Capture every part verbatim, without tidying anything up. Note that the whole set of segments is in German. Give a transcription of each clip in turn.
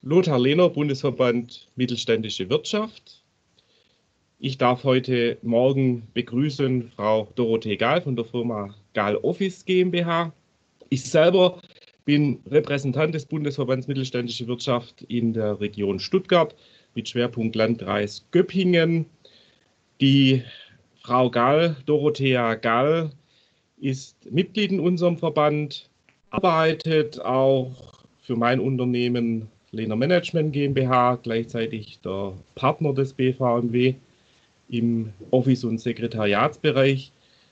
Lothar Lehner, Bundesverband Mittelständische Wirtschaft. Ich darf heute Morgen begrüßen Frau Dorothee Gahl von der Firma Gahl Office GmbH. Ich selber bin Repräsentant des Bundesverbands Mittelständische Wirtschaft in der Region Stuttgart mit Schwerpunkt Landkreis Göppingen. Die Frau Gahl, Dorothea Gahl, ist Mitglied in unserem Verband, arbeitet auch für mein Unternehmen Lehner Management GmbH, gleichzeitig der Partner des B V M W im Office- und Sekretariatsbereich.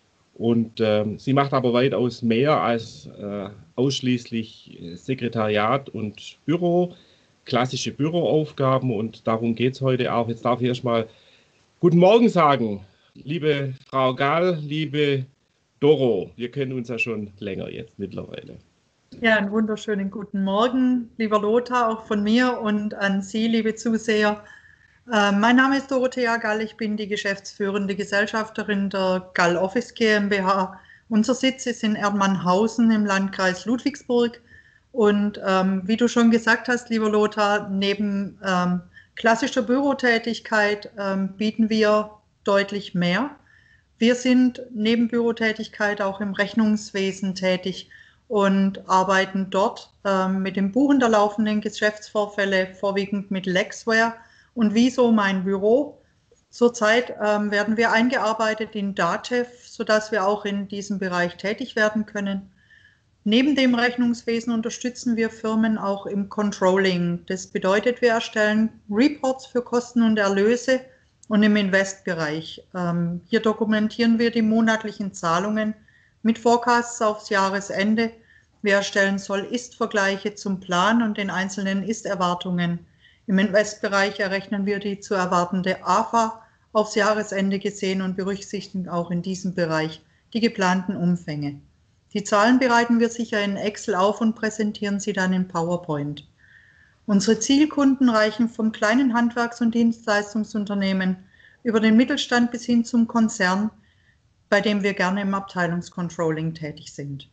Und äh, sie macht aber weitaus mehr als äh, ausschließlich Sekretariat und Büro, klassische Büroaufgaben, und darum geht es heute auch. Jetzt darf ich erstmal Guten Morgen sagen, liebe Frau Gahl, liebe Doro. Wir kennen uns ja schon länger jetzt mittlerweile. Ja, einen wunderschönen guten Morgen, lieber Lothar, auch von mir und an Sie, liebe Zuseher. Äh, mein Name ist Dorothea Gahl, ich bin die geschäftsführende Gesellschafterin der Gahl Office GmbH. Unser Sitz ist in Erdmannhausen im Landkreis Ludwigsburg. Und ähm, wie du schon gesagt hast, lieber Lothar, neben ähm, klassischer Bürotätigkeit ähm, bieten wir deutlich mehr. Wir sind neben Bürotätigkeit auch im Rechnungswesen tätig und arbeiten dort ähm, mit dem Buchen der laufenden Geschäftsvorfälle, vorwiegend mit Lexware und Wieso mein Büro. Zurzeit ähm, werden wir eingearbeitet in DATEV, sodass wir auch in diesem Bereich tätig werden können. Neben dem Rechnungswesen unterstützen wir Firmen auch im Controlling. Das bedeutet, wir erstellen Reports für Kosten und Erlöse und im Investbereich. Ähm, hier dokumentieren wir die monatlichen Zahlungen mit Forecasts aufs Jahresende. Wir erstellen Soll-Ist-Vergleiche zum Plan und den einzelnen Ist-Erwartungen. Im Investbereich errechnen wir die zu erwartende A F A aufs Jahresende gesehen und berücksichtigen auch in diesem Bereich die geplanten Umfänge. Die Zahlen bereiten wir sicher in Excel auf und präsentieren sie dann in PowerPoint. Unsere Zielkunden reichen vom kleinen Handwerks- und Dienstleistungsunternehmen über den Mittelstand bis hin zum Konzern, bei dem wir gerne im Abteilungscontrolling tätig sind.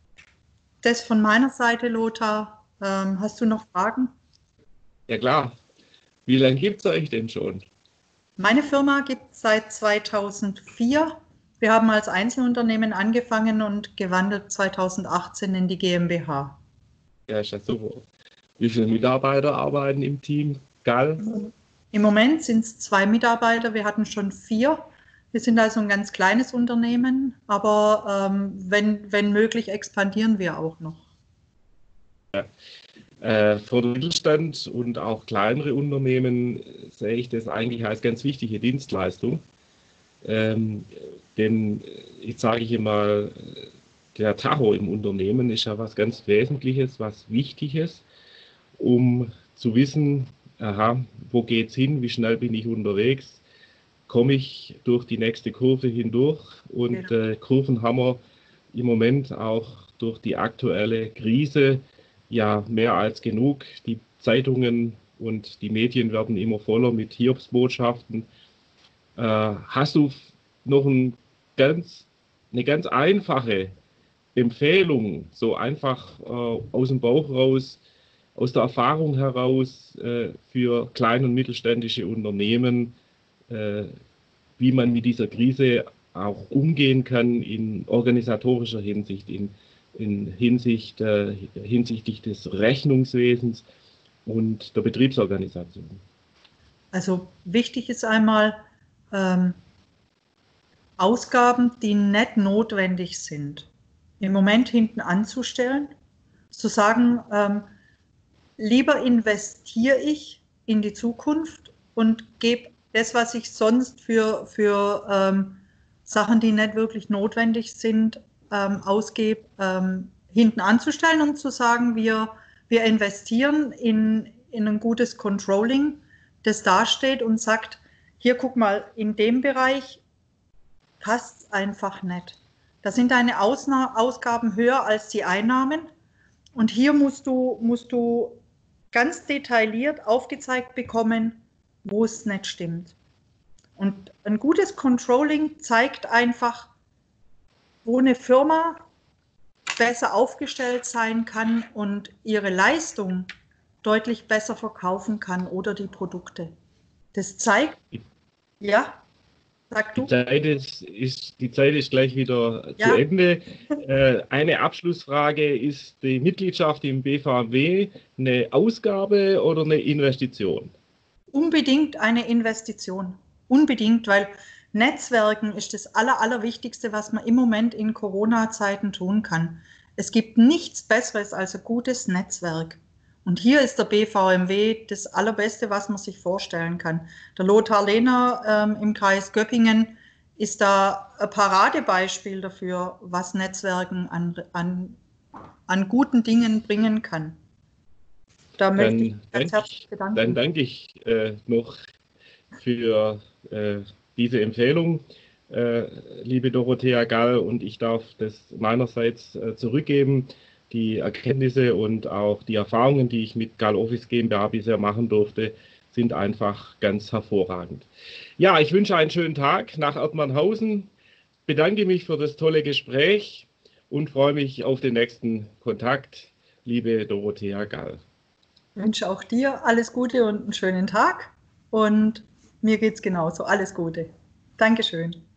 Das von meiner Seite, Lothar. Ähm, hast du noch Fragen? Ja klar. Wie lange gibt es euch denn schon? Meine Firma gibt es seit zweitausendvier. Wir haben als Einzelunternehmen angefangen und gewandelt zweitausendachtzehn in die GmbH. Ja, ist ja super. Wie viele Mitarbeiter arbeiten im Team Gahl? Im Moment sind es zwei Mitarbeiter, wir hatten schon vier. Wir sind also ein ganz kleines Unternehmen, aber ähm, wenn, wenn möglich, expandieren wir auch noch. Ja. Äh, für den Mittelstand und auch kleinere Unternehmen sehe ich das eigentlich als ganz wichtige Dienstleistung. Ähm, denn jetzt sage ich immer, der Tacho im Unternehmen ist ja was ganz Wesentliches, was Wichtiges, um zu wissen, aha, wo geht's hin, wie schnell bin ich unterwegs, komme ich durch die nächste Kurve hindurch, und Genau. äh, Kurven haben wir im Moment auch durch die aktuelle Krise ja mehr als genug. Die Zeitungen und die Medien werden immer voller mit Hiobsbotschaften. Äh, hast du noch ein ganz, eine ganz einfache Empfehlung, so einfach äh, aus dem Bauch raus, aus der Erfahrung heraus äh, für kleine und mittelständische Unternehmen, äh, wie man mit dieser Krise auch umgehen kann in organisatorischer Hinsicht, in, in Hinsicht, äh, hinsichtlich des Rechnungswesens und der Betriebsorganisation? Also wichtig ist einmal, ähm, Ausgaben, die nicht notwendig sind, im Moment hinten anzustellen, zu sagen, ähm, lieber investiere ich in die Zukunft und gebe das, was ich sonst für, für ähm, Sachen, die nicht wirklich notwendig sind, ähm, ausgebe, ähm, hinten anzustellen und zu sagen, wir, wir investieren in, in ein gutes Controlling, das dasteht und sagt, hier guck mal, in dem Bereich passt es einfach nicht. Da sind deine Ausna- Ausgaben höher als die Einnahmen, und hier musst du, musst du ganz detailliert aufgezeigt bekommen, wo es nicht stimmt. Und ein gutes Controlling zeigt einfach, wo eine Firma besser aufgestellt sein kann und ihre Leistung deutlich besser verkaufen kann oder die Produkte. Das zeigt, ja, sag du. Die Zeit ist, ist, die Zeit ist gleich wieder Ja. zu Ende. Äh, eine Abschlussfrage: Ist die Mitgliedschaft im B V W eine Ausgabe oder eine Investition? Unbedingt eine Investition. Unbedingt, weil Netzwerken ist das Aller, Allerwichtigste, was man im Moment in Corona-Zeiten tun kann. Es gibt nichts Besseres als ein gutes Netzwerk. Und hier ist der B V M W das Allerbeste, was man sich vorstellen kann. Der Lothar Lehner ähm, im Kreis Göppingen ist da ein Paradebeispiel dafür, was Netzwerken an, an, an guten Dingen bringen kann. Da möchte ich ganz herzlich bedanken. Dann danke ich äh, noch für äh, diese Empfehlung, äh, liebe Dorothea Gall, und ich darf das meinerseits äh, zurückgeben. Die Erkenntnisse und auch die Erfahrungen, die ich mit Gall Office GmbH bisher machen durfte, sind einfach ganz hervorragend. Ja, ich wünsche einen schönen Tag nach Erdmannhausen, bedanke mich für das tolle Gespräch und freue mich auf den nächsten Kontakt, liebe Dorothea Gall. Ich wünsche auch dir alles Gute und einen schönen Tag, und mir geht es genauso. Alles Gute. Dankeschön.